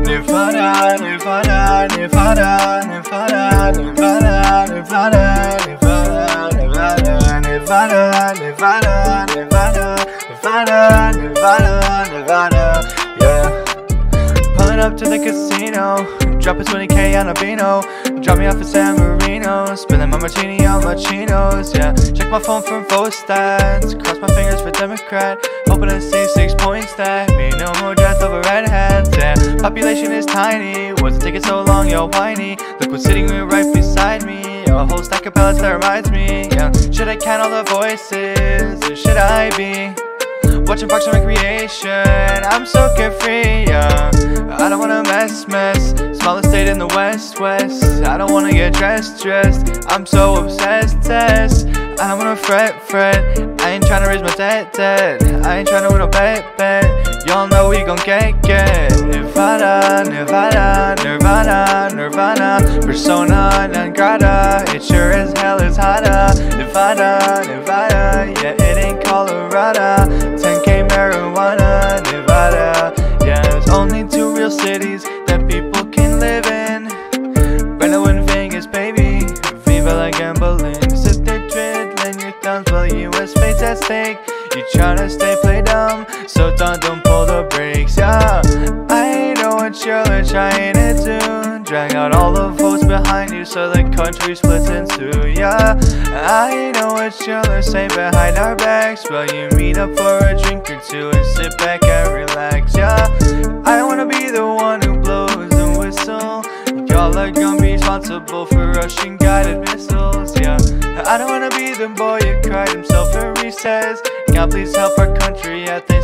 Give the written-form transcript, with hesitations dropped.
Nirvana, Nirvana, Nirvana, Nirvana, Nirvana, Nirvana, Nirvana, Nirvana, Nirvana, Nirvana, Nirvana, Nirvana, Nirvana, yeah. Pulling up to the casino, dropping 20K on a Beano, drop me off at San Marino, spilling my martini on my chinos, yeah. Check my phone for vote stats, cross my fingers for Democrat, hoping to see 6 points that mean no more death over red hats, yeah. Population is tiny, what's it taking so long, yo whiny? Look what's sitting right beside me, a whole stack of pellets that reminds me, yeah. Should I count all the voices, or should I be watching Parks and Recreation? I'm so carefree, yeah. I don't wanna mess, smallest state in the west. I don't wanna get dressed, I'm so obsessed, I don't wanna fret, I ain't tryna raise my debt, I ain't tryna win a bet, y'all know we gon' get Nirvana, Nirvana, Nirvana, Nirvana, persona non grata, it sure as hell is hotta. Nirvana, Nirvana, yeah, it ain't Colorado, 10K marijuana, Nevada, yeah. There's only 2 real cities that people can live in, Reno and Vegas, baby, viva la gambling. Sit there twiddling your thumbs while US fate's at stake. You tryna stay play dumb, so don't pull the brakes, yeah. I know what you're trying to do, drag out all the votes behind you so the country splits in 2, yeah. I know what you're saying behind our backs, while you meet up for a drink or 2 and sit back and relax, yeah. I wanna be the one who blows the whistle, y'all are gonna be responsible for Russian guided missiles, yeah. I don't wanna be the boy who cried himself at recess, God please help our country at this